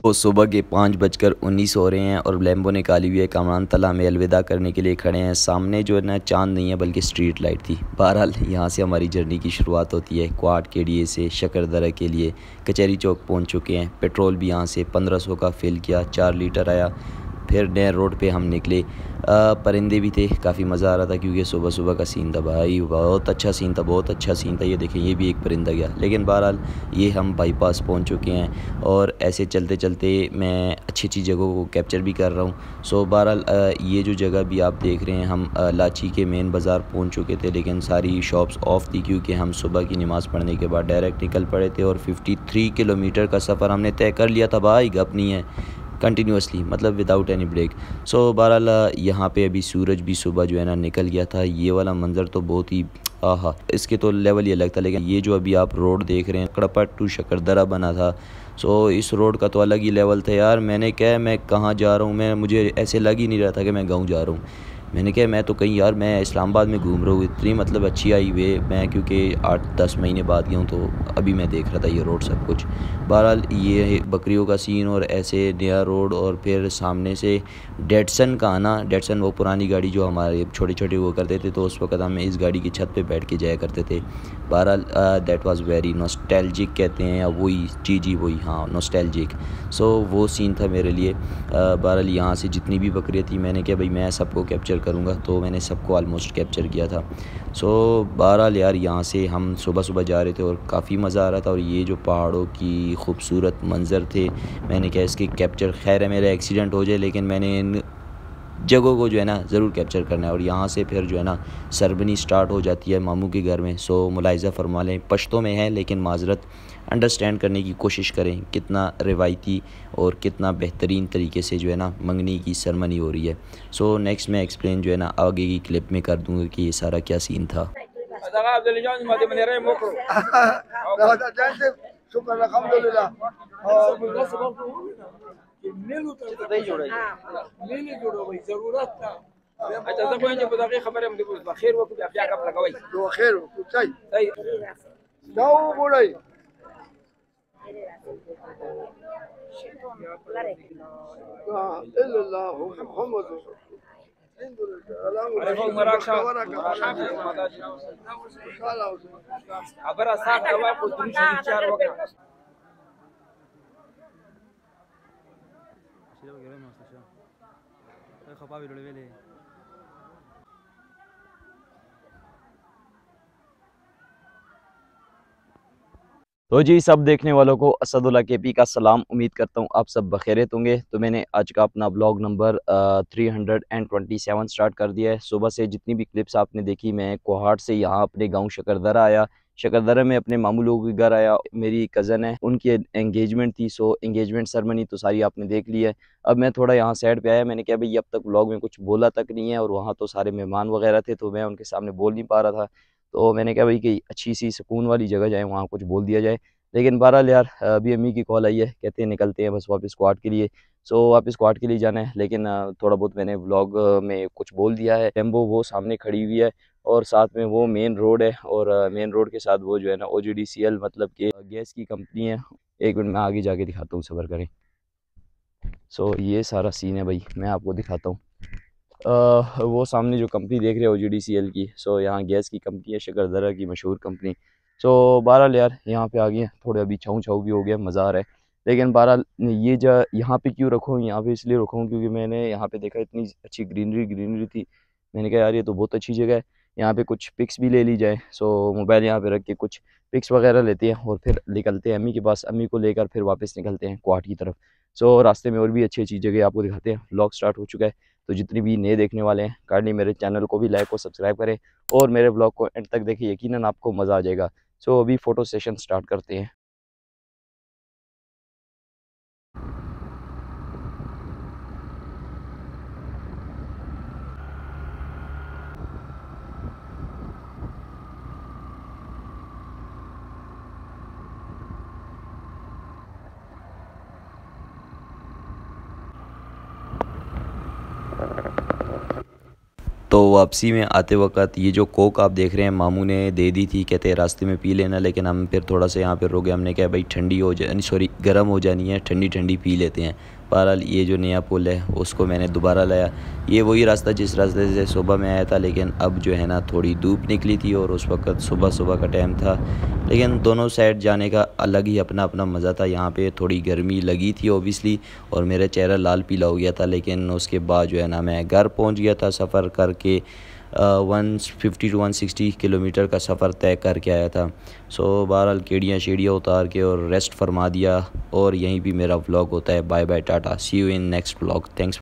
तो सुबह के 5:19 हो रहे हैं और लैम्बो निकाली हुई है। कामरान तला में अलविदा करने के लिए खड़े हैं। सामने जो है ना चांद नहीं है बल्कि स्ट्रीट लाइट थी। बहरहाल यहाँ से हमारी जर्नी की शुरुआत होती है। क्वाड केडीए से शकरदरा के लिए कचहरी चौक पहुँच चुके हैं। पेट्रोल भी यहाँ से 1500 का फिल किया, 4 लीटर आया। फिर नए रोड पे हम निकले। परिंदे भी थे, काफ़ी मज़ा आ रहा था क्योंकि सुबह सुबह का सीन था भाई, बहुत अच्छा सीन था, बहुत अच्छा सीन था। ये देखें, ये भी एक परिंदा गया। लेकिन बहरहाल ये हम बाईपास पहुंच चुके हैं और ऐसे चलते चलते मैं अच्छी अच्छी जगहों को कैप्चर भी कर रहा हूं। सो बहरहाल ये जो जगह भी आप देख रहे हैं, हम लाची के मेन बाज़ार पहुंच चुके थे, लेकिन सारी शॉप्स ऑफ थी क्योंकि हम सुबह की नमाज़ पढ़ने के बाद डायरेक्ट निकल पड़े थे। और 53 किलोमीटर का सफ़र हमने तय कर लिया था भाई, गप नहीं है, कंटिन्यूसली, मतलब विदाउट एनी ब्रेक। सो बहरहाल यहाँ पे अभी सूरज भी सुबह जो है ना निकल गया था। ये वाला मंज़र तो बहुत ही आहा, इसके तो लेवल ही अलग था। लेकिन ये जो अभी आप रोड देख रहे हैं, कड़पट टू शकरदरा बना था। सो इस रोड का तो अलग ही लेवल था यार। मैंने क्या, मैं कहाँ जा रहा हूँ, मुझे ऐसे लग ही नहीं रहा था कि मैं गाँव जा रहा हूँ। मैंने कहा मैं तो कहीं यार, मैं इस्लामाबाद में घूम रहा हूँ। इतनी मतलब अच्छी आई वे, मैं क्योंकि 8-10 महीने बाद गया हूँ तो अभी मैं देख रहा था ये रोड सब कुछ। बहरहाल ये बकरियों का सीन और ऐसे नया रोड, और फिर सामने से डेटसन का आना। डेटसन वो पुरानी गाड़ी जो हमारे छोटे छोटे वो करते थे, तो उस वक्त हम इस गाड़ी की छत पे बैठ के जाया करते थे। बहरहाल दैट वाज वेरी नॉस्टैल्जिक कहते हैं, या वही जी वही, हाँ, नॉस्टैल्जिक। सो वो सीन था मेरे लिए। बहरहाल यहाँ से जितनी भी बकरियाँ थी, मैंने कहा भाई मैं सबको कैप्चर करूँगा, तो मैंने सबको ऑलमोस्ट कैप्चर किया था। सो बहरहाल यार यहाँ से हम सुबह सुबह जा रहे थे और काफ़ी मज़ा आ रहा था। और ये जो पहाड़ों की खूबसूरत मंज़र थे, मैंने कहा इसकी कैप्चर, खैर है मेरा एक्सीडेंट हो जाए लेकिन मैंने इन जगहों को जो है ना ज़रूर कैप्चर करना है। और यहाँ से फिर जो है ना सरबनी स्टार्ट हो जाती है मामू के घर में। सो मुलाहिज़ा फरमा लें, पश्तो में है लेकिन माजरत अंडरस्टैंड करने की कोशिश करें कितना रिवायती और कितना बेहतरीन तरीके से जो है ना मंगनी की सरमनी हो रही है। सो नेक्स्ट मैं एक्सप्लेन जो है ना आगे की क्लिप में कर दूँगा कि ये सारा क्या सीन था। अच्छा زه خو په دغه خبره هم دی په خیر وکړو بیا غپ لګوي نو خیر وکړو صحیح دا وګورئ الا الله محمد الحمد لله مراک شاه خبره صاحب دوا کو درو شریف چار وکړه तो जी, सब देखने वालों को असदुल्ला केपी का सलाम। उम्मीद करता हूँ आप सब बखैरियत होंगे। तो मैंने आज का अपना ब्लॉग नंबर 327 स्टार्ट कर दिया है। सुबह से जितनी भी क्लिप्स आपने देखी, मैं कोहाट से यहाँ अपने गांव शकरदरा आया। शकरदरा में अपने मामू लोगों के घर आया। मेरी कज़न है, उनकी एंगेजमेंट थी। सो एंगेजमेंट सेरेमनी तो सारी आपने देख ली है। अब मैं थोड़ा यहाँ साइड पे आया। मैंने कहा भाई अब तक ब्लॉग में कुछ बोला तक नहीं है, और वहाँ तो सारे मेहमान वगैरह थे तो मैं उनके सामने बोल नहीं पा रहा था। तो मैंने कहा भाई कि अच्छी सी सुकून वाली जगह जाए, वहाँ कुछ बोल दिया जाए। लेकिन बहरहाल यार अभी अम्मी की कॉल आई है, कहते हैं निकलते हैं बस वापस स्क्वाड के लिए। सो वापस स्क्वाड के लिए जाना है। लेकिन थोड़ा बहुत मैंने व्लॉग में कुछ बोल दिया है। टेम्पो वो सामने खड़ी हुई है और साथ में वो मेन रोड है, और मेन रोड के साथ वो जो है ना OGDCL मतलब कि गैस की कंपनी है। एक मिनट मैं आगे जाके दिखाता हूँ, सब्र करें। सो ये सारा सीन है भाई, मैं आपको दिखाता हूँ। वो सामने जो कंपनी देख रहे हो OGDCL की, सो यहाँ गैस की कंपनी है, शकरदरा की मशहूर कंपनी। सो बहरहाल यार यहाँ पे आ गए हैं, थोड़े अभी छाँव छाँव भी हो गया, मज़ा आ रहा है। लेकिन बहरहाल ये जो यहाँ पे क्यों रखा हूँ, यहाँ पे इसलिए रखा हूँ क्योंकि मैंने यहाँ पे देखा इतनी अच्छी ग्रीनरी थी। मैंने कहा यार ये तो बहुत अच्छी जगह है, यहाँ पे कुछ पिक्स भी ले ली जाए। सो मोबाइल यहाँ पे रख के कुछ पिक्स वगैरह लेते हैं और फिर निकलते हैं अम्मी के पास। अम्मी को लेकर फिर वापस निकलते हैं क्वाड की तरफ। सो रास्ते में और भी अच्छी अच्छी जगह आपको दिखाते हैं। व्लॉग स्टार्ट हो चुका है, तो जितने भी नए देखने वाले हैं काइंडली मेरे चैनल को भी लाइक और सब्सक्राइब करें, और मेरे ब्लॉग को एंड तक देखें, यकीनन आपको मज़ा आ जाएगा। सो अभी फ़ोटो सेशन स्टार्ट करते हैं। तो वापसी में आते वक्त ये जो कोक आप देख रहे हैं मामू ने दे दी थी, कहते हैं रास्ते में पी लेना, लेकिन हम फिर थोड़ा सा यहाँ पे रुक गए। हमने कहा भाई ठंडी हो जाए, सॉरी गर्म हो जानी है, ठंडी ठंडी पी लेते हैं। बहरहाल ये जो नया पुल है उसको मैंने दोबारा लाया। ये वही रास्ता जिस रास्ते से सुबह में आया था, लेकिन अब जो है ना थोड़ी धूप निकली थी और उस वक्त सुबह सुबह का टाइम था, लेकिन दोनों साइड जाने का अलग ही अपना अपना मज़ा था। यहाँ पे थोड़ी गर्मी लगी थी ओबियसली और मेरा चेहरा लाल पीला हो गया था, लेकिन उसके बाद जो है ना मैं घर पहुँच गया था सफ़र करके। 150 to 160 किलोमीटर का सफ़र तय करके आया था। सो बहरहाल केड़ियाँ शेड़ियाँ उतार के और रेस्ट फरमा दिया और यहीं भी मेरा व्लॉग होता है। Bye bye, tata, see you in next vlog. Thanks.